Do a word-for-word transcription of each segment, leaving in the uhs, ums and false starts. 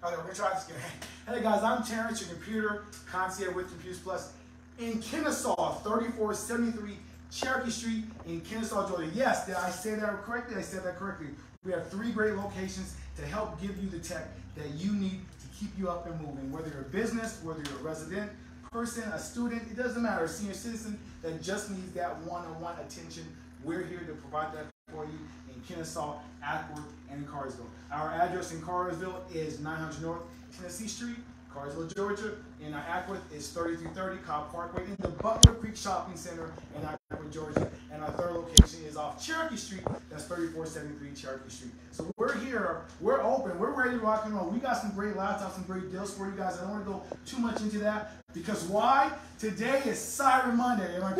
Okay, we're gonna try this again. Hey guys, I'm Terrence, your computer concierge with Computers Plus in Kennesaw, thirty-four seventy-three Cherokee Street in Kennesaw, Georgia. Yes, did I say that correctly? I said that correctly. We have three great locations to help give you the tech that you need to keep you up and moving. Whether you're a business, whether you're a resident person, a student, it doesn't matter. A senior citizen that just needs that one-on-one attention, we're here to provide that for you in Kennesaw, Acworth, and in Cartersville. Our address in Cartersville is nine hundred North Tennessee Street, Cartersville, Georgia. And our Acworth is thirty-three thirty Cobb Parkway in the Butler Creek Shopping Center in Acworth, Georgia. And our third location is off Cherokee Street. That's thirty-four seventy-three Cherokee Street. So we're here, we're open, we're ready to rock and roll. We got some great laptops, some great deals for you guys. I don't want to go too much into that because why? Today is Cyber Monday. Am I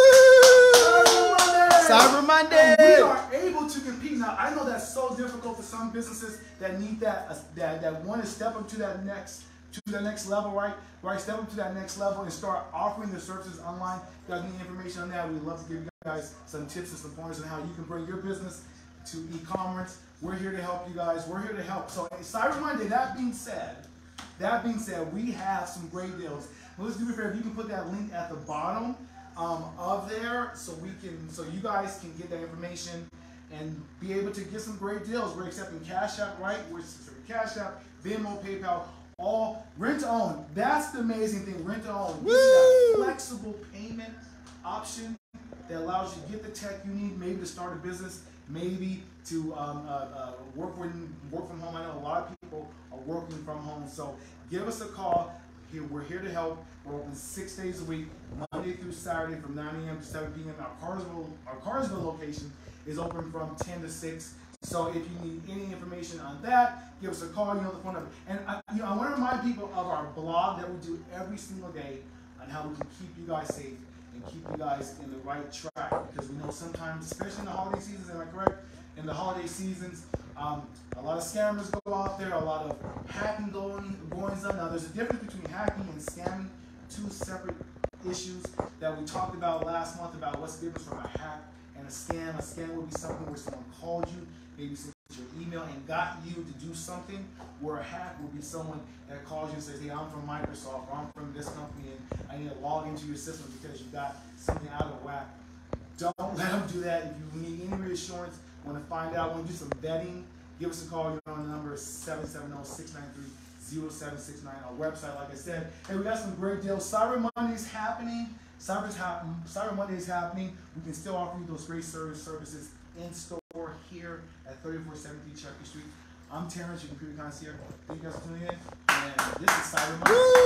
correct? Cyber Monday. Cyber Monday. And we are able to compete. Now I know that's so difficult for some businesses that need that, uh, that, that want to step up to that next to the next level, right? Right, step up to that next level and start offering the services online. If you guys need information on that, we'd love to give you guys some tips and some pointers on how you can bring your business to e-commerce. We're here to help you guys. We're here to help. So Cyber Monday, that being said, that being said, we have some great deals. Well, let's do me a favor, if you can put that link at the bottom um, of there so we can, so you guys can get that information and be able to get some great deals. We're accepting Cash App, right? We're accepting Cash App, Venmo, PayPal, all rent to own. That's the amazing thing, rent to own. We that flexible payment option that allows you to get the tech you need, maybe to start a business, maybe to um, uh, uh, work, when, work from home. I know a lot of people are working from home, so give us a call. Here, we're here to help. We're open six days a week, Monday through Saturday from nine A M to seven P M Our Cartersville, our Cartersville location is open from ten to six. So if you need any information on that, give us a call. You know the phone number. And I, you know, I want to remind people of our blog that we do every single day on how we can keep you guys safe and keep you guys in the right track. Because we know sometimes, especially in the holiday seasons, am I correct? In the holiday seasons, um, a lot of scammers go out there, a lot of hacking going, going on. Now, there's a difference between hacking and scamming, two separate issues that we talked about last month about what's the difference from a hack and a scam. A scam would be something where someone called you, maybe sent your email and got you to do something, where a hack would be someone that calls you and says, hey, I'm from Microsoft, or I'm from this company, and I need to log into your system because you got something out of whack. Don't let them do that. If you need any reassurance, want to find out, want to do some vetting, give us a call. You're on the number seven seven zero, six nine three, zero seven six nine. Our website, like I said. Hey, we got some great deals. Cyber Monday is happening. Cyber's ha Cyber Monday is happening. We can still offer you those great service services in store here at thirty-four seventy Cherokee Street. I'm Terrence, your computer concierge. Thank you guys for tuning in. And this is Cyber Monday.